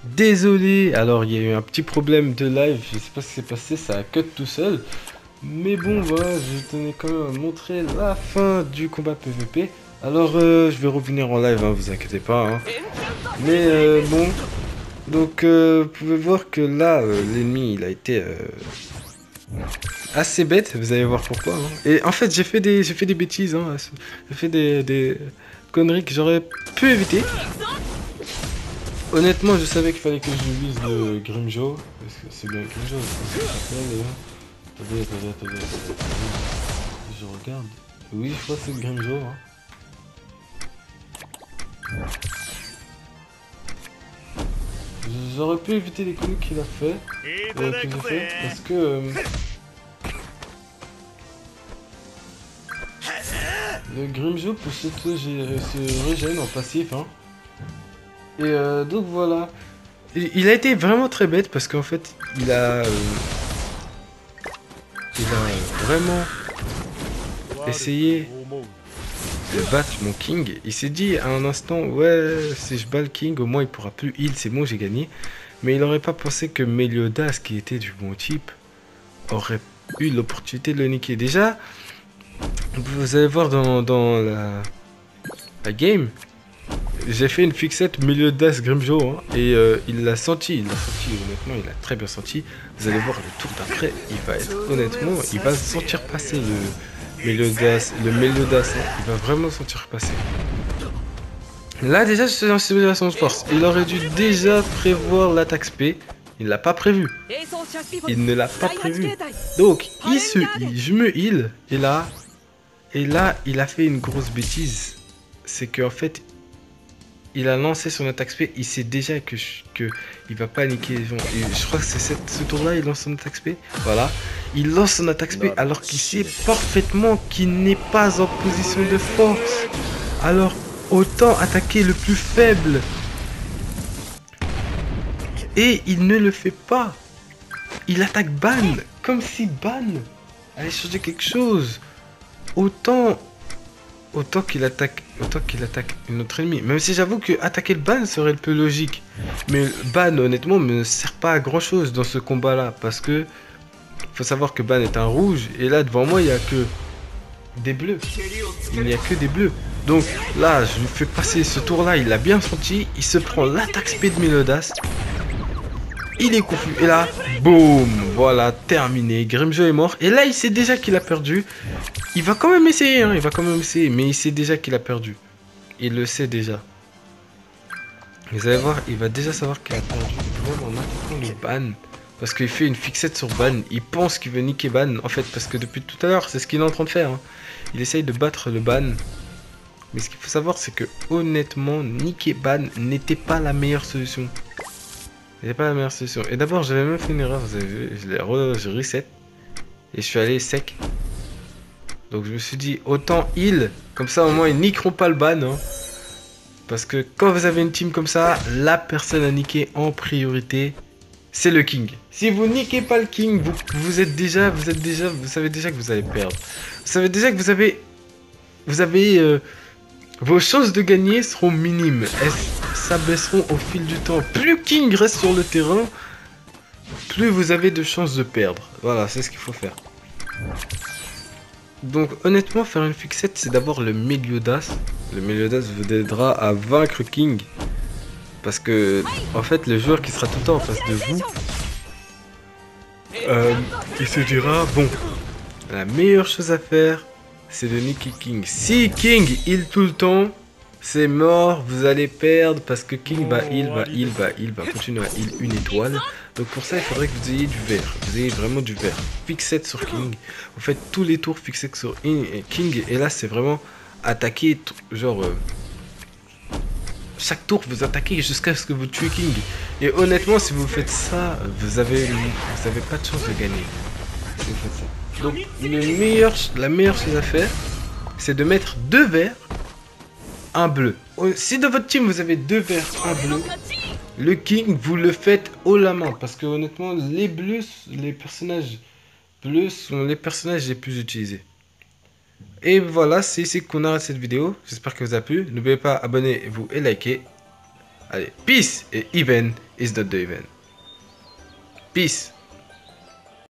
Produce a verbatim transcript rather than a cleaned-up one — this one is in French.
Désolé, alors il y a eu un petit problème de live, je sais pas ce qui s'est passé, ça a cut tout seul. Mais bon, voilà, je tenais quand même à montrer la fin du combat P V P. Alors, euh, je vais revenir en live, hein, vous inquiétez pas. Hein. Mais euh, bon, donc euh, vous pouvez voir que là, euh, l'ennemi, il a été euh, assez bête, vous allez voir pourquoi. Hein. Et en fait, j'ai fait des, j'ai fait des bêtises, hein, j'ai fait des, des conneries que j'aurais pu éviter. Honnêtement, je savais qu'il fallait que je vise le Grimjo. Parce que c'est bien Grimjo, je pense que ça s'appelle. euh. Attendez, attendez, attendez, attendez, attendez. Je regarde. Oui, je crois que c'est le Grimjo. Hein. J'aurais pu éviter les conneries qu'il a fait. Euh, que j'ai fait. Parce que. Euh, le Grimjo peut se, se régène en passif. Hein. Et euh, donc voilà. Et, il a été vraiment très bête parce qu'en fait, il a. Euh, il a vraiment essayé de battre mon King. Il s'est dit à un instant, ouais, si je bats le King, au moins il pourra plus heal, c'est bon, j'ai gagné. Mais il n'aurait pas pensé que Meliodas, qui était du bon type, aurait eu l'opportunité de le niquer. Déjà, vous allez voir dans, dans la, la game, j'ai fait une fixette Meliodas Grimjo, hein, et euh, il l'a senti, il l'a senti, honnêtement, il l'a très bien senti. Vous allez voir le tour d'après, il va être, honnêtement, il va sentir passer le Meliodas, le Meliodas, hein, il va vraiment sentir passer. Là déjà je suis en simulation de force, il aurait dû déjà prévoir l'attaque spé, il l'a pas prévu. Il ne l'a pas prévu. Donc il se heal, je me heal, et là, et là il a fait une grosse bêtise. C'est qu'en fait, il a lancé son attaque spé, il sait déjà que, je, que il va pas niquer les gens. Et je crois que c'est cette, ce tour-là, il lance son attaque spé. Voilà. Il lance son attaque spé alors qu'il sait parfaitement qu'il n'est pas en position de force. Alors, autant attaquer le plus faible. Et il ne le fait pas. Il attaque Ban, comme si Ban allait changer quelque chose. Autant... Autant qu'il attaque, autant qu'il attaque une autre ennemie. Même si j'avoue que attaquer le ban serait le plus logique. Mais ban, honnêtement, ne sert pas à grand chose dans ce combat-là. Parce que faut savoir que ban est un rouge. Et là, devant moi, il n'y a que des bleus. Il n'y a que des bleus. Donc là, je lui fais passer ce tour-là. Il l'a bien senti. Il se prend l'attaque speed de Meliodas. Il est confus. Et là, boum. Voilà, terminé. Grimjo est mort. Et là, il sait déjà qu'il a perdu. Il va quand même essayer, hein, il va quand même essayer, mais il sait déjà qu'il a perdu. Il le sait déjà. Vous allez voir, il va déjà savoir qu'il a perdu. Vraiment, en attaquant le ban. Parce qu'il fait une fixette sur ban. Il pense qu'il veut niquer ban, en fait, parce que depuis tout à l'heure, c'est ce qu'il est en train de faire. Hein. Il essaye de battre le ban. Mais ce qu'il faut savoir, c'est que, honnêtement, niquer ban n'était pas la meilleure solution. N'était pas la meilleure solution. Et d'abord, j'avais même fait une erreur, vous avez vu, je l'ai reset. Et je suis allé sec. Donc je me suis dit, autant heal, comme ça au moins ils niqueront pas le ban. Hein. Parce que quand vous avez une team comme ça, la personne à niquer en priorité, c'est le king. Si vous niquez pas le king, vous, vous êtes déjà, vous êtes déjà, vous savez déjà que vous allez perdre. Vous savez déjà que vous avez, vous avez, euh, vos chances de gagner seront minimes. Elles s'abaisseront au fil du temps. Plus king reste sur le terrain, plus vous avez de chances de perdre. Voilà, c'est ce qu'il faut faire. Donc honnêtement, faire une fixette, c'est d'abord le Meliodas. Le Meliodas vous aidera à vaincre King. Parce que, en fait, le joueur qui sera tout le temps en face de vous, euh, il se dira, bon, la meilleure chose à faire, c'est de niquer King. Si King heal tout le temps, c'est mort, vous allez perdre parce que King va heal, va heal, va heal, va continuer à heal une étoile. Donc pour ça, il faudrait que vous ayez du vert. Vous ayez vraiment du vert. Fixette sur King. Vous faites tous les tours fixette sur King. Et là, c'est vraiment attaquer, genre... Euh, chaque tour, vous attaquez jusqu'à ce que vous tuez King. Et honnêtement, si vous faites ça, vous avez, vous avez pas de chance de gagner. Si vous faites ça. Donc, le meilleur, la meilleure chose à faire, c'est de mettre deux verts, un bleu. Si dans votre team, vous avez deux verts, un bleu, le king, vous le faites haut la main. Parce que honnêtement, les bleus, les personnages bleus sont les personnages les plus utilisés. Et voilà, c'est ici qu'on arrête cette vidéo. J'espère que vous a plu. N'oubliez pas, abonnez-vous et likez. Allez, peace et even. is not the event. Peace.